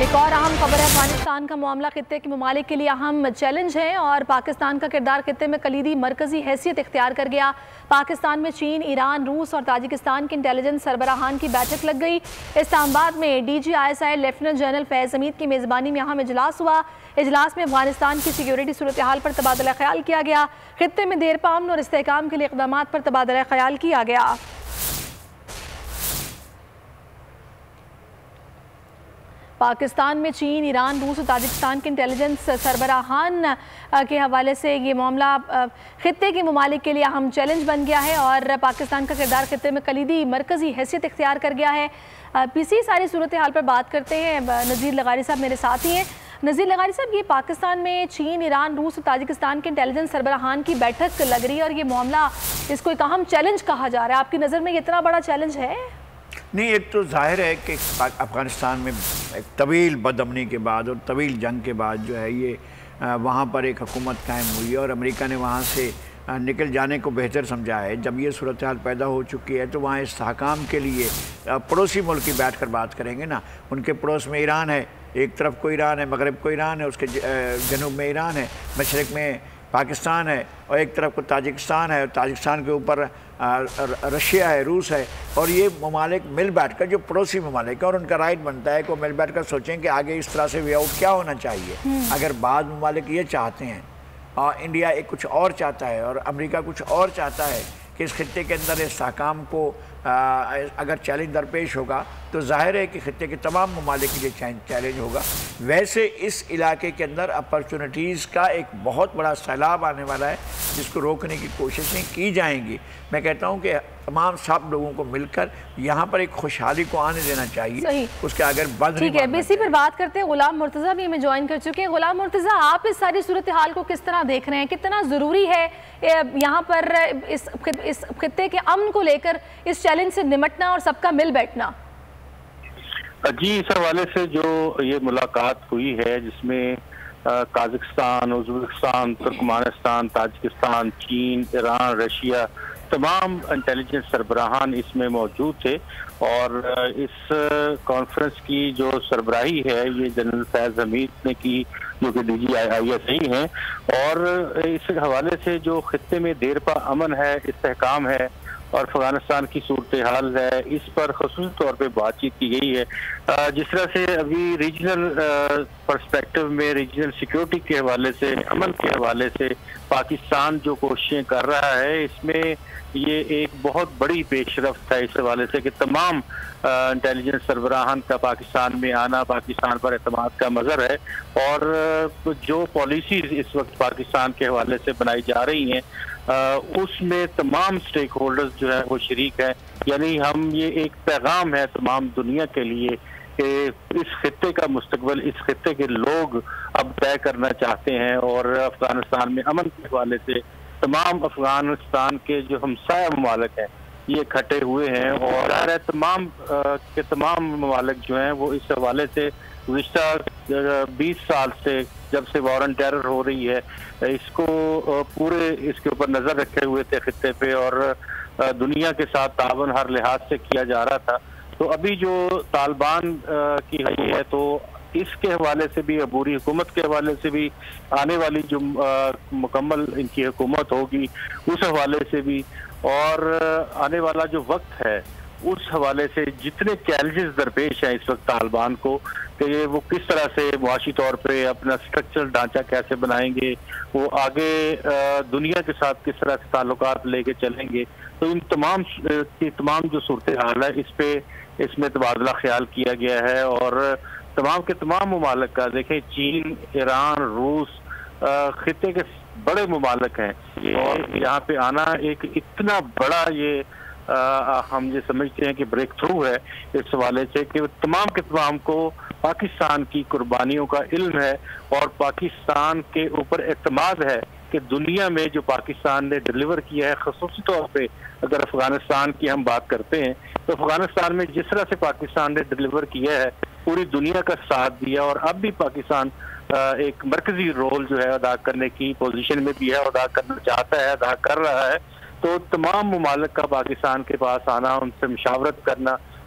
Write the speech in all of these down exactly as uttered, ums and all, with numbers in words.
ایک اور اہم خبر ہے، افغانستان کا معاملہ خطے کے ممالک کے لیے اہم چیلنج ہے اور پاکستان کا کردار خطے میں کلیدی مرکزی حیثیت اختیار کر گیا۔ پاکستان میں چین، ایران، روس اور تاجکستان کے انٹیلیجنس سربراہان کی بیٹھک لگ گئی۔ اسلام آباد میں D G I S I lieutenant general Faiz Hameed کی میزبانی میں اہم اجلاس ہوا۔ اجلاس میں افغانستان کی سیکیورٹی صورتحال پر تبادلہ خیال کیا گیا۔ خطے میں دیرپا امن اور استحکام کے لیے اقدامات پر تبادلہ خیال کیا گیا۔ پاکستان میں چین، ایران، روس اور تاجکستان کے انٹیلیجنس سربراہان کے حوالے سے یہ معاملہ خطے کے ممالک کے لیے اہم چیلنج بن گیا ہے اور پاکستان کا کردار خطے میں کلیدی مرکزی حیثیت اختیار کر گیا ہے۔ پی سی ساری صورتحال پر بات کرتے ہیں، نذیر لغاری صاحب میرے ساتھ ہی ہیں۔ نذیر لغاری صاحب، یہ پاکستان میں چین، ایران، روس اور تاجکستان کے انٹیلیجنس سربراہان کی بیٹھک لگ رہی ہے اور یہ معاملہ اس کو ایک اہم چیلنج کہا جا رہا ہے۔ آپ کی نظر میں یہ اتنا بڑا چیلنج ہے؟ نہیں، ایک تو ظاہر ہے کہ افغانستان میں ایک طویل بدامنی کے بعد اور طویل جنگ کے بعد جو ہے یہ وہاں پر ایک حکومت قائم ہوئی ہے اور امریکہ نے وہاں سے نکل جانے کو بہتر سمجھا ہے۔ جب یہ صورتحال پیدا ہو چکی ہے تو وہاں استحکام کے لیے پڑوسی ملک کی بیٹھ کر بات کریں گے نا۔ ان کے پڑوس میں ایران ہے، ایک طرف کو ایران ہے، مغرب کو ایران ہے، اس کے جنوب میں ایران ہے، مشرق میں پاکستان ہے اور ایک طرف کو تاجکستان ہے، اور تاجکستان کے اوپر رشیا ہے، روس ہے، اور یہ ممالک مل بیٹھ کر جو پڑوسی ممالک ہیں اور ان کا رائٹ بنتا ہے کہ وہ مل بیٹھ کر سوچیں کہ آگے اس طرح سے وے آؤٹ کیا ہونا چاہیے۔ اگر بعض ممالک یہ چاہتے ہیں اور انڈیا ایک کچھ اور چاہتا ہے اور امریکہ کچھ اور چاہتا ہے کہ اس خطے کے اندر استحکام کو اگر چیلنج درپیش ہوگا تو ظاہر ہے کہ خطے کے تمام ممالک کے لیے چیلنج ہوگا۔ ویسے اس علاقے کے اندر اپرچونٹیز کا ایک بہت بڑا سیلاب آنے والا ہے جس کو روکنے کی کوششیں کی جائیں گی۔ میں کہتا ہوں کہ تمام سب لوگوں کو مل کر یہاں پر ایک خوشحالی کو آنے دینا چاہیے، اس کے اگر بند نہیں ٹھیک ہے، بیسی پر بات کرتے ہیں۔ غلام مرتضیٰ بھی ہمیں جوائن کر چکے ہیں۔ غلام مرتضیٰ، آپ اس ساری صورتحال کو کس طرح دیکھ رہے ہیں؟ کتنا ضروری ہے یہاں پر اس خطے کے امن کو لے کر اس چیلنج سے نمٹنا اور سب کا مل بیٹھنا؟ جی، اس حوالے سے جو یہ ملاقات ہوئی ہے جس میں قازقستان، ازبکستان، ترکمانستان، تاجکستان، چین، ایران، رشیا، تمام انٹیلیجنس سربراہان اس میں موجود تھے اور اس کانفرنس کی جو سربراہی ہے یہ جنرل فیض حمید نے کی جو کہ ڈی جی آئی ایس آئی ہیں، اور اس حوالے سے جو خطے میں دیرپا امن ہے، استحکام ہے اور افغانستان کی صورتحال ہے، اس پر خصوصی طور پہ بات چیت کی گئی ہے۔ جس طرح سے ابھی ریجنل پرسپیکٹو میں ریجنل سیکیورٹی کے حوالے سے، امن کے حوالے سے پاکستان جو کوششیں کر رہا ہے، اس میں یہ ایک بہت بڑی پیش رفت ہے اس حوالے سے کہ تمام انٹیلیجنس سربراہان کا پاکستان میں آنا پاکستان پر اعتماد کا مظہر ہے، اور جو پالیسیز اس وقت پاکستان کے حوالے سے بنائی جا رہی ہیں اس میں تمام سٹیک ہولڈرز جو ہے وہ شریک ہیں۔ یعنی ہم یہ ایک پیغام ہے تمام دنیا کے لیے کہ اس خطے کا مستقبل اس خطے کے لوگ اب طے کرنا چاہتے ہیں، اور افغانستان میں امن کے حوالے سے تمام افغانستان کے جو ہمسایہ ممالک ہیں یہ اکٹھے ہوئے ہیں، اور تمام کے تمام ممالک جو ہیں وہ اس حوالے سے گزشتہ بیس سال سے جب سے وار آن ٹیرر ہو رہی ہے اس کو پورے اس کے اوپر نظر رکھے ہوئے تھے خطے پہ، اور دنیا کے ساتھ تعاون ہر لحاظ سے کیا جا رہا تھا۔ تو ابھی جو طالبان کی ہوئی ہے تو اس کے حوالے سے بھی، عبوری حکومت کے حوالے سے بھی، آنے والی جو مکمل ان کی حکومت ہوگی اس حوالے سے بھی، اور آنے والا جو وقت ہے اس حوالے سے جتنے چیلنجز درپیش ہیں اس وقت طالبان کو کہ وہ کس طرح سے معاشی طور پہ اپنا اسٹرکچرل ڈھانچہ کیسے بنائیں گے، وہ آگے دنیا کے ساتھ کس طرح سے تعلقات لے کے چلیں گے، تو ان تمام کی تمام جو صورتحال ہے اس پہ اس میں تبادلہ خیال کیا گیا ہے، اور تمام کے تمام ممالک کا دیکھیں چین، ایران، روس خطے کے بڑے ممالک ہیں، اور یہاں پہ آنا ایک اتنا بڑا یہ ہم یہ سمجھتے ہیں کہ بریک تھرو ہے اس حوالے سے کہ تمام کے تمام کو پاکستان کی قربانیوں کا علم ہے اور پاکستان کے اوپر اعتماد ہے کہ دنیا میں جو پاکستان نے ڈیلیور کیا ہے، خصوصی طور پہ اگر افغانستان کی ہم بات کرتے ہیں تو افغانستان میں جس طرح سے پاکستان نے ڈیلیور کیا ہے پوری دنیا کا ساتھ دیا، اور اب بھی پاکستان ایک مرکزی رول جو ہے ادا کرنے کی پوزیشن میں بھی ہے، ادا کرنا چاہتا ہے، ادا کر رہا ہے۔ تو تمام ممالک کا پاکستان کے پاس آنا، ان سے مشاورت کرنا،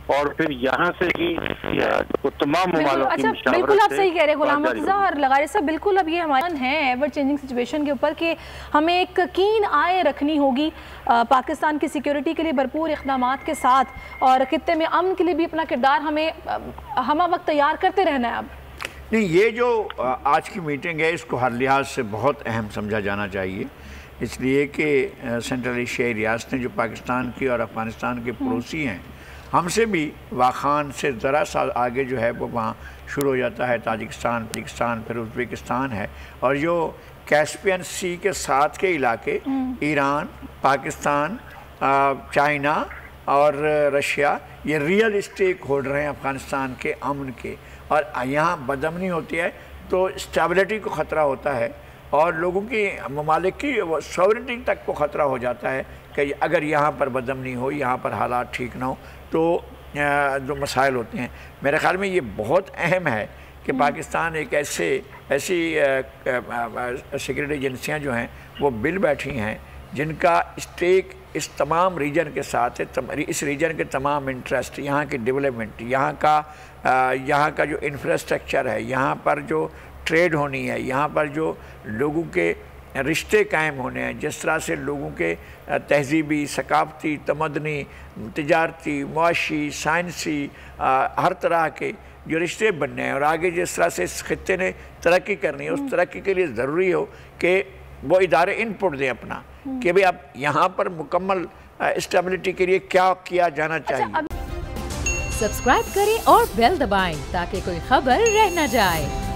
اور پھر یہاں سے ہی تمام ممالک کی مشاورت سے بالکل آپ صحیح کہہ رہے ہیں غلام مرتضیٰ اور لغاری صاحب، بالکل اب یہ ہمارا ہے ایور چینجنگ سچویشن کے اوپر کہ ہمیں ایک کین آئے رکھنی ہوگی پاکستان کی سیکیورٹی کے لیے بھرپور اقدامات کے ساتھ، اور خطے میں امن کے لیے بھی اپنا کردار ہمیں ہمہ وقت تیار کرتے رہنا ہے. اب نہیں، یہ جو آج کی میٹنگ ہے اس کو ہر لحاظ سے بہت اہم سمجھا جانا چاہیے، اس لیے کہ سینٹرل ایشیائی ریاستیں جو پاکستان کی اور افغانستان کے پڑوسی ہیں، ہم سے بھی واخان سے ذرا سا آگے جو ہے وہ وہاں شروع ہو جاتا ہے تاجکستان، تاجکستان، پھر ازبکستان ہے، اور جو کیسپین سی کے ساتھ کے علاقے ایران، پاکستان، چائنا اور رشیا، یہ ریئل اسٹیک ہولڈر ہیں افغانستان کے امن کے، اور یہاں بدامنی ہوتی ہے تو اسٹیبلٹی کو خطرہ ہوتا ہے اور لوگوں کی ممالک کی سوورنٹی تک کو خطرہ ہو جاتا ہے کہ اگر یہاں پر بدامنی ہو، یہاں پر حالات ٹھیک نہ ہو تو جو مسائل ہوتے ہیں. میرے خیال میں یہ بہت اہم ہے کہ پاکستان ایک ایسے ایسی سیکورٹی ایجنسیاں جو ہیں وہ بل بیٹھی ہیں جن کا اسٹیک اس تمام ریجن کے ساتھ ہے، اس ریجن کے تمام انٹرسٹ، یہاں کی ڈیولپمنٹ، یہاں کا یہاں کا جو انفراسٹرکچر ہے، یہاں پر جو ٹریڈ ہونی ہے، یہاں پر جو لوگوں کے رشتے قائم ہونے ہیں، جس طرح سے لوگوں کے تہذیبی، ثقافتی، تمدنی، تجارتی، معاشی، سائنسی، ہر طرح کے جو رشتے بننے ہیں، اور آگے جس طرح سے اس خطے نے ترقی کرنی ہے، اس ترقی کے لیے ضروری ہو کہ وہ ادارے ان پٹ دیں اپنا کہ بھئی اب یہاں پر مکمل اسٹیبلٹی کے لیے کیا کیا جانا چاہیے. سبسکرائب کریں اور بیل دبائیں تاکہ کوئی خبر رہ نہ جائے.